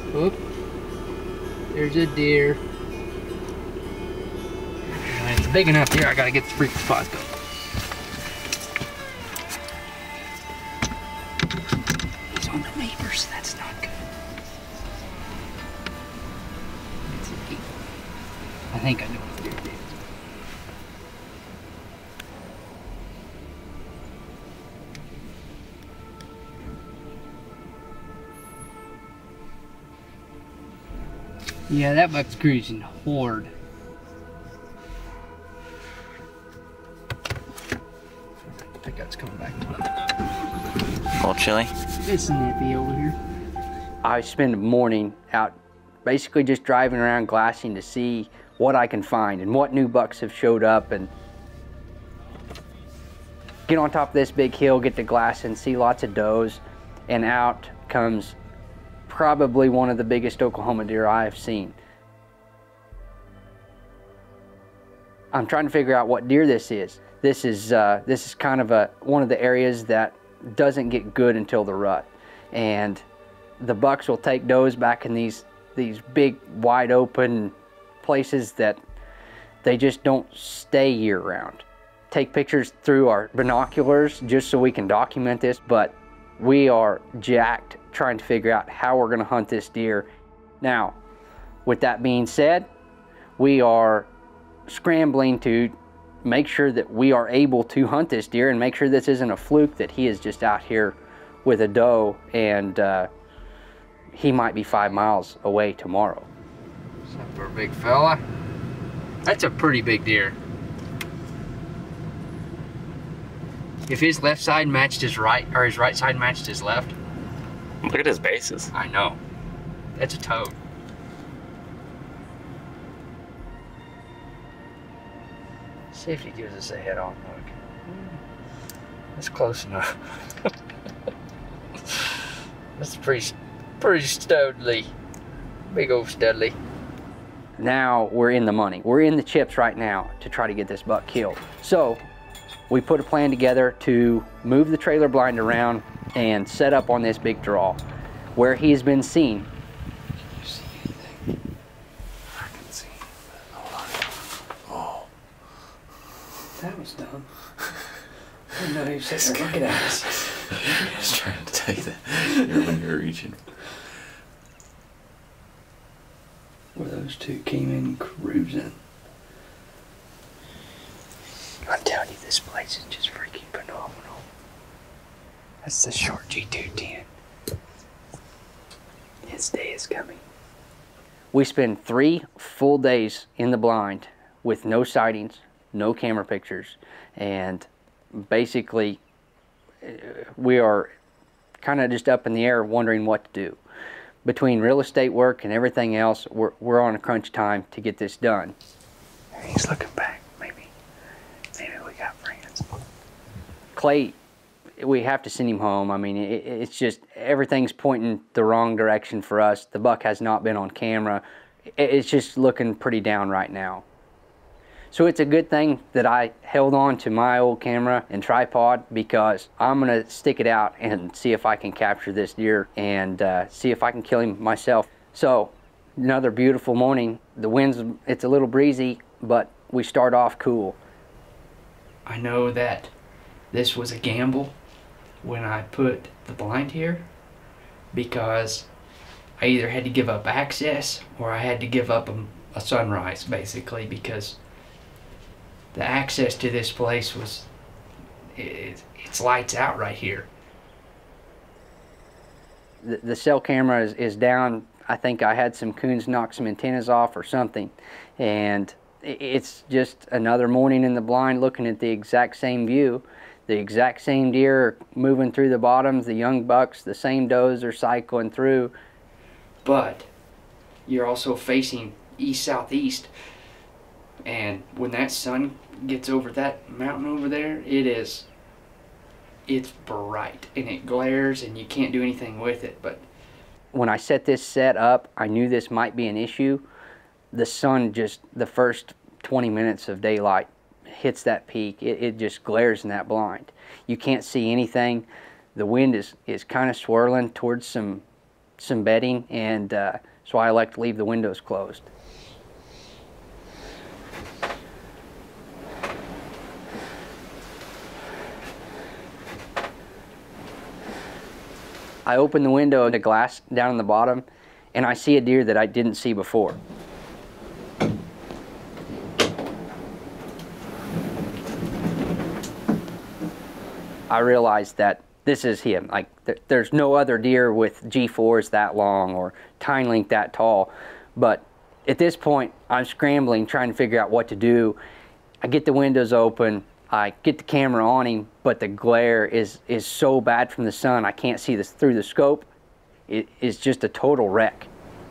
Oop. There's a deer. And it's big enough here, I gotta get the freaking spots going. He's on the neighbors, that's not good. I think I know what the deer is. Yeah, that buck's cruising hard. I think that's coming back. A little chilly. It's nippy over here. I spend the morning out basically just driving around glassing to see what I can find and what new bucks have showed up, and get on top of this big hill, get to glassing, see lots of does, and out comes probably one of the biggest Oklahoma deer I have seen. I'm trying to figure out what deer this is. This is kind of one of the areas that doesn't get good until the rut, and the bucks will take does back in these big wide open places that they just don't stay year round. Take pictures through our binoculars just so we can document this, but we are jacked trying to figure out how we're going to hunt this deer. Now, with that being said, we are scrambling to make sure that we are able to hunt this deer and make sure this isn't a fluke, that he is just out here with a doe and he might be 5 miles away tomorrow. Except for a big fella. That's a pretty big deer. If his left side matched his right, or his right side matched his left. Look at his bases. I know. That's a toad. See if he gives us a head-on look. That's close enough. That's pretty studly. Big old studly. Now we're in the money. We're in the chips right now to try to get this buck killed. So we put a plan together to move the trailer blind around and set up on this big draw where he's been seen. Can you see anything? I can see. Hold on. Oh. That was dumb. I didn't know he was sitting there looking at us. I was trying to tell you that when you were reaching. Where those two came in cruising. I'm telling you, this place is just freaking phenomenal. That's the short G210. His day is coming. We spend 3 full days in the blind with no sightings, no camera pictures, and basically we are kind of just up in the air wondering what to do. Between real estate work and everything else, we're on a crunch time to get this done. He's looking back. Maybe we got friends. Clay, we have to send him home. I mean, it's just everything's pointing the wrong direction for us. The buck has not been on camera. It's just looking pretty down right now. So it's a good thing that I held on to my old camera and tripod, because I'm gonna stick it out and see if I can capture this deer and see if I can kill him myself. So another beautiful morning. The wind's, it's a little breezy, but we start off cool. I know that this was a gamble when I put the blind here, because I either had to give up access or I had to give up a sunrise, basically, because the access to this place was, it's lights out right here. The cell camera is down. I think I had some coons knock some antennas off or something, and it's just another morning in the blind looking at the exact same view. The exact same deer are moving through the bottoms, the young bucks, the same does are cycling through. But you're also facing east-southeast, and when that sun gets over that mountain over there, it's bright and it glares and you can't do anything with it. But when I set this set up, I knew this might be an issue. The sun, just the first 20 minutes of daylight hits that peak, it just glares in that blind. You can't see anything. The wind is kind of swirling towards some some bedding, and so I like to leave the windows closed. I open the window, the glass down in the bottom, and I see a deer that I didn't see before. I realized that this is him. Like, there's no other deer with G4s that long or tine length that tall. But at this point, I'm scrambling, trying to figure out what to do. I get the windows open, I get the camera on him, but the glare is so bad from the sun, I can't see this through the scope. It is just a total wreck.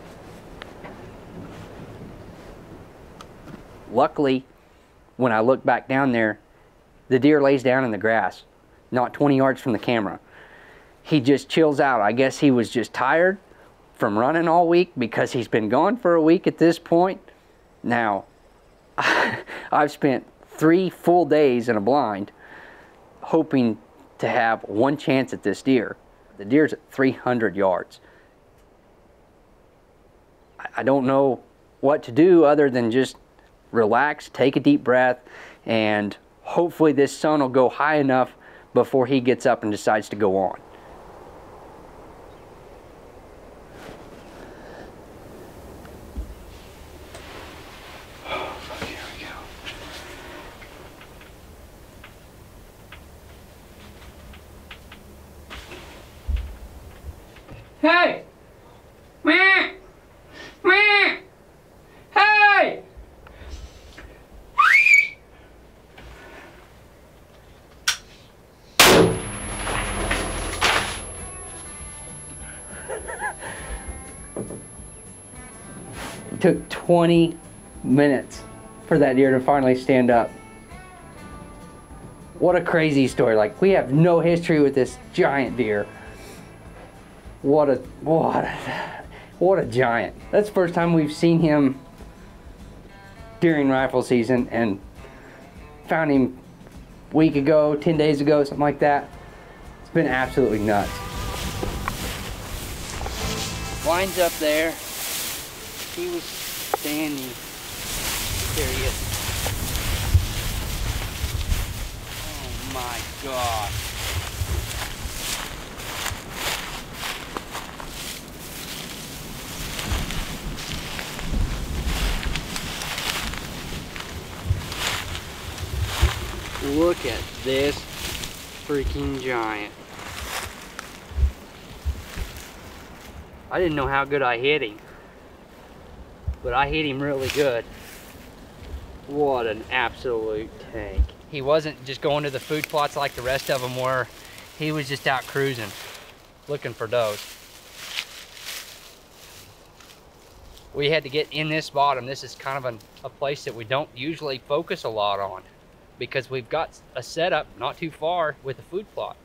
Luckily, when I look back down there, the deer lays down in the grass, not 20 yards from the camera. He just chills out. I guess he was just tired from running all week, because he's been gone for a week at this point. Now, I've spent 3 full days in a blind hoping to have one chance at this deer. The deer's at 300 yards. I don't know what to do other than just relax, take a deep breath, and hopefully this sun will go high enough before he gets up and decides to go on. Hey! Meh! Meh! Hey! It took 20 minutes for that deer to finally stand up. What a crazy story. Like, we have no history with this giant deer. What a giant. That's the first time we've seen him during rifle season, and found him a week ago, 10 days ago, something like that. It's been absolutely nuts. Line's up there. He was standing. There he is. Oh my God. Look at this freaking giant. I didn't know how good I hit him, but I hit him really good. What an absolute tank. He wasn't just going to the food plots like the rest of them were. He was just out cruising, looking for does. We had to get in this bottom. This is kind of a place that we don't usually focus a lot on, because we've got a setup not too far with a food plot.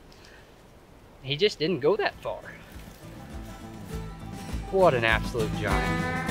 He just didn't go that far. What an absolute giant.